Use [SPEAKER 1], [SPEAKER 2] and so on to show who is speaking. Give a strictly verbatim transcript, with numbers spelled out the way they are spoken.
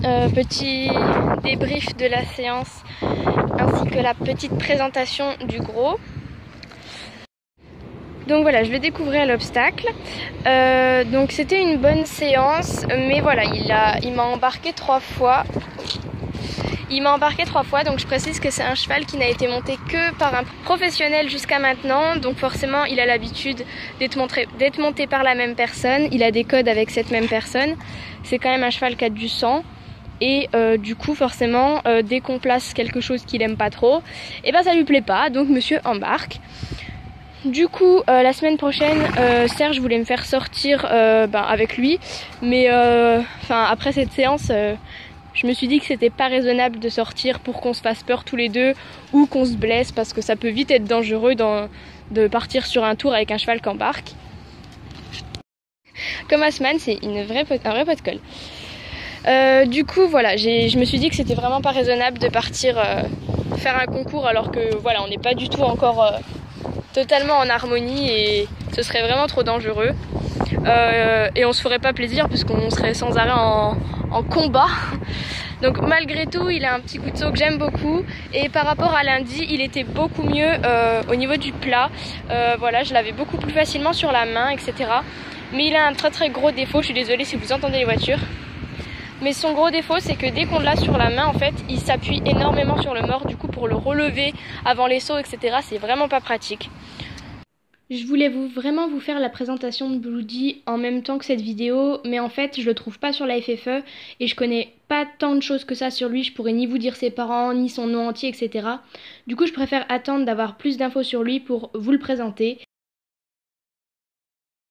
[SPEAKER 1] euh, petit débrief de la séance ainsi que la petite présentation du gros. Donc voilà, je le découvrais à l'obstacle. Euh, donc c'était une bonne séance, mais voilà, il a, il m'a embarqué trois fois. Il m'a embarqué trois fois, donc je précise que c'est un cheval qui n'a été monté que par un professionnel jusqu'à maintenant. Donc forcément, il a l'habitude d'être monté, d'être monté par la même personne. Il a des codes avec cette même personne. C'est quand même un cheval qui a du sang. Et euh, du coup, forcément, euh, dès qu'on place quelque chose qu'il aime pas trop, et ben ça lui plaît pas. Donc monsieur embarque. Du coup, euh, la semaine prochaine, euh, Serge voulait me faire sortir euh, ben, avec lui, mais euh, après cette séance, euh, je me suis dit que c'était pas raisonnable de sortir pour qu'on se fasse peur tous les deux ou qu'on se blesse, parce que ça peut vite être dangereux dans, de partir sur un tour avec un cheval qui embarque. Comme Asman, c'est une vraie, un vrai pot de colle. Euh, du coup, voilà, je me suis dit que c'était vraiment pas raisonnable de partir euh, faire un concours alors que voilà, on n'est pas du tout encore... Euh, totalement en harmonie et ce serait vraiment trop dangereux euh, et on se ferait pas plaisir puisqu'on serait sans arrêt en, en combat. Donc malgré tout, il a un petit coup de saut que j'aime beaucoup, et par rapport à lundi, il était beaucoup mieux euh, au niveau du plat. Euh, voilà, je l'avais beaucoup plus facilement sur la main, et cetera. Mais il a un très très gros défaut, je suis désolée si vous entendez les voitures. Mais son gros défaut, c'est que dès qu'on l'a sur la main, en fait, il s'appuie énormément sur le mors. Du coup, pour le relever avant les sauts, et cetera, c'est vraiment pas pratique. Je voulais vous, vraiment vous faire la présentation de Bloody en même temps que cette vidéo, mais en fait, je le trouve pas sur la F F E et je connais pas tant de choses que ça sur lui. Je pourrais ni vous dire ses parents, ni son nom entier, et cetera. Du coup, je préfère attendre d'avoir plus d'infos sur lui pour vous le présenter.